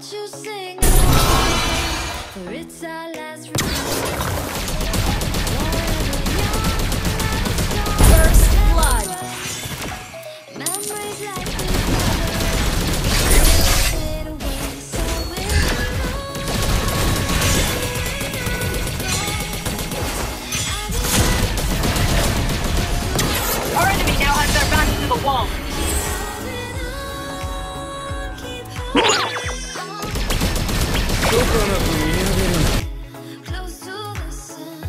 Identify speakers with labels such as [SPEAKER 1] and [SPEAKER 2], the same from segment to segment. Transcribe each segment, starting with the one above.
[SPEAKER 1] Won't you sing along? For it's our last
[SPEAKER 2] First blood.
[SPEAKER 1] memories like this fade away, so
[SPEAKER 3] Our enemy now has their backs to the wall.
[SPEAKER 1] close to the sun.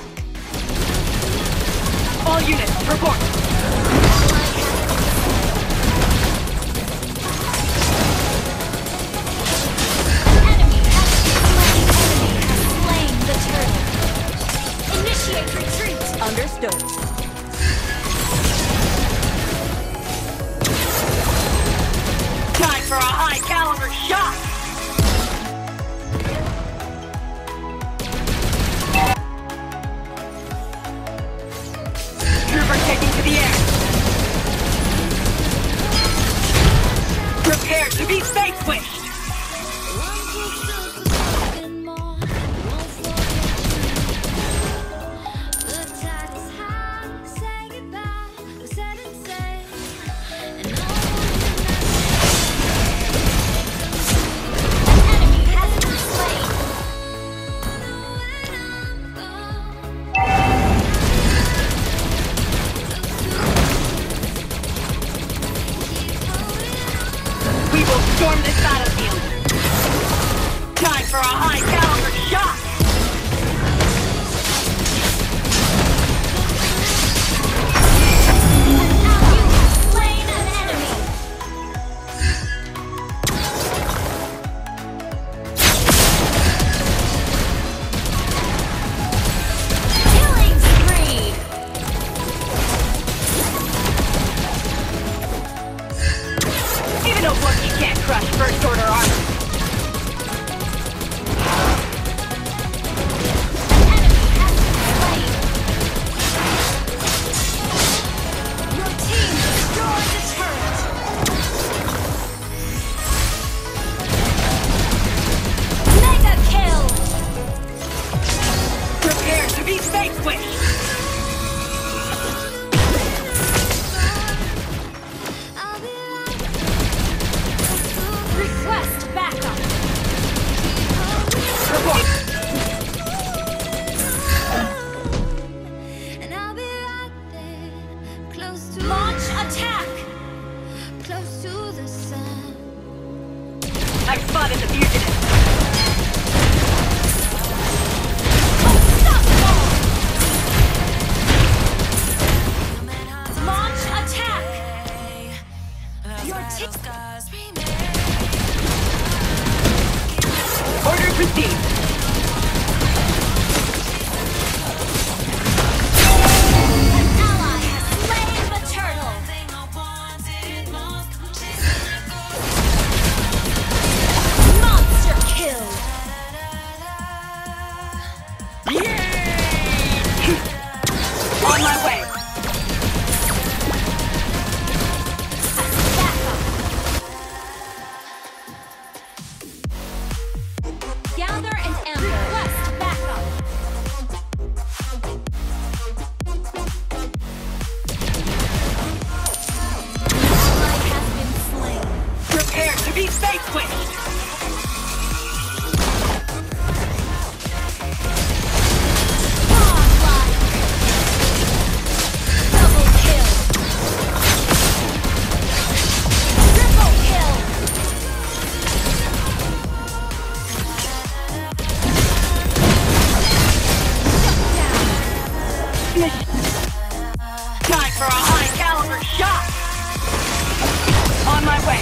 [SPEAKER 3] All units, report.
[SPEAKER 2] Enemy has slain the turtle. Initiate retreat. Understood.
[SPEAKER 3] Time for a high caliber shot. Trooper taking to the air. Prepare to be space squished.
[SPEAKER 1] Once you feel something more, won't forget you. The tide is high, say goodbye, we said and say, and no one
[SPEAKER 2] Enemy has been slain.
[SPEAKER 3] We will storm this battlefield. Time for a high caliber shot.
[SPEAKER 2] Now you have slain an enemy. Killing spree.
[SPEAKER 3] Even a Wookiee can't crush first order armor.
[SPEAKER 2] Enemy has been slain. Your team destroyed the turret. Mega kill.
[SPEAKER 3] Prepare to be space squished.
[SPEAKER 1] I'll be
[SPEAKER 2] Request backup.
[SPEAKER 3] Report.
[SPEAKER 1] and I'll be right there, close to
[SPEAKER 2] Launch attack.
[SPEAKER 1] close to the sun.
[SPEAKER 3] I've spotted the fugitive.
[SPEAKER 2] Unstoppable. Launch attack. Your team.
[SPEAKER 3] Order received.
[SPEAKER 2] An ally has slain the turtle. Monster kill.
[SPEAKER 3] On my way.
[SPEAKER 2] Backup. Gather and amber. Request backup. Ally has been slain.
[SPEAKER 3] Prepare to be space squished.
[SPEAKER 2] Godlike. Double kill. Triple kill. Shut down.
[SPEAKER 3] Time for a high caliber shot. On my way.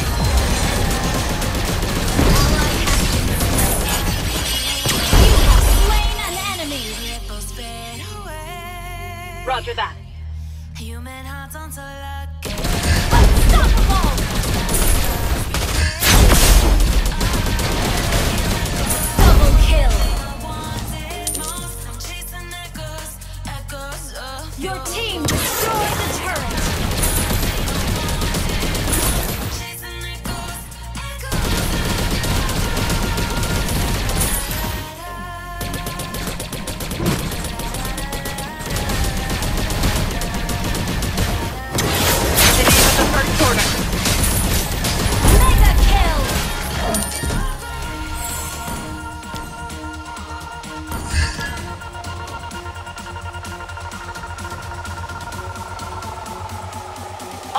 [SPEAKER 2] You have slain an enemy.
[SPEAKER 3] Roger that.
[SPEAKER 2] Unstoppable. Double kill. Your team destroyed the turret.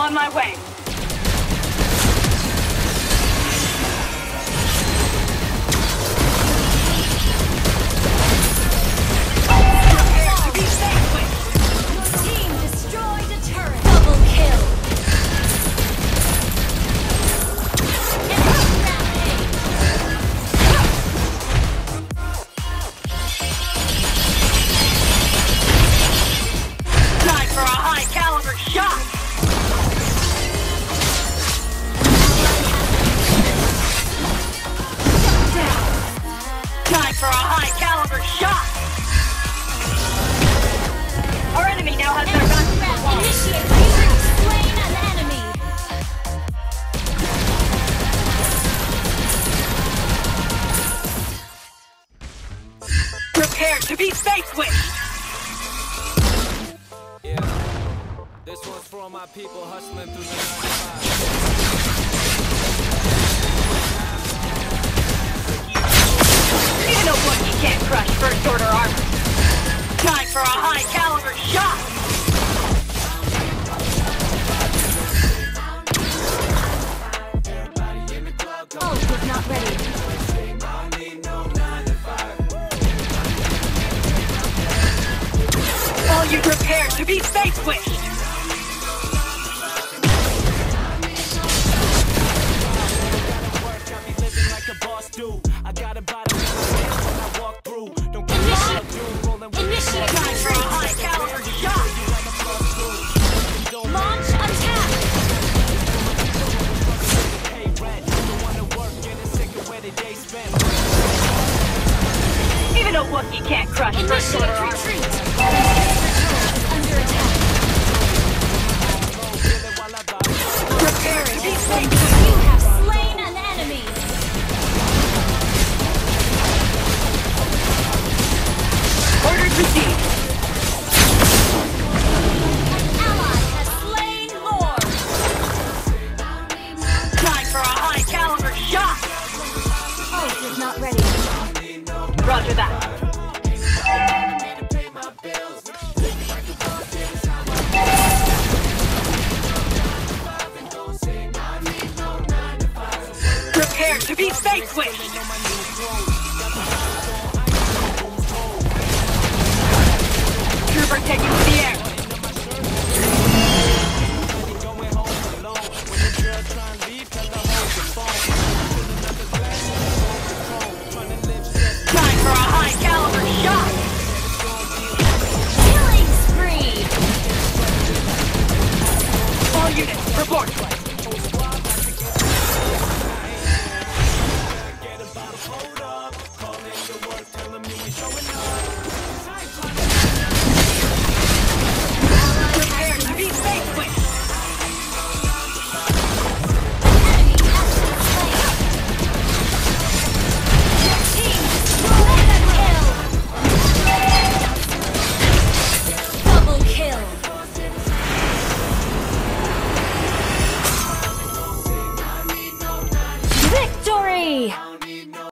[SPEAKER 3] On my way.
[SPEAKER 2] Team destroyed a turret. Double kill. Enemy rampage.
[SPEAKER 3] Time for a high caliber shot. Time for a high caliber shot. Our enemy now has their guns to the wall.
[SPEAKER 2] Initiate. You have slain an enemy.
[SPEAKER 3] Prepare to be space-wished.
[SPEAKER 4] Yeah, this one's for all my people hustling through the 95.
[SPEAKER 3] Even a Wookiee can't crush first order armor. Time for a high caliber shot.
[SPEAKER 2] Ult is not ready.
[SPEAKER 3] All you prepare to be space-wished.
[SPEAKER 2] Initiate
[SPEAKER 3] Time for a
[SPEAKER 2] retreat.
[SPEAKER 3] high caliber shot.
[SPEAKER 2] Launch attack.
[SPEAKER 3] Even a Wookiee can't crush first order
[SPEAKER 2] Initiate
[SPEAKER 3] armor.
[SPEAKER 2] retreat. Under attack.
[SPEAKER 3] Prepare to be
[SPEAKER 2] You
[SPEAKER 3] space-wished.
[SPEAKER 2] have slain an enemy.
[SPEAKER 3] Orders received.
[SPEAKER 2] Ally has slain Lord.
[SPEAKER 3] Time for a high caliber shot.
[SPEAKER 2] Ult is not ready.
[SPEAKER 3] Roger that. Prepare to be space-wished. Trooper taking to the air. Time for a high caliber shot.
[SPEAKER 2] Killing spree.
[SPEAKER 3] All units, report. Prepare to be space-wished.
[SPEAKER 2] Enemy has been slain. Your team destroyed a kill. Double kill. Victory!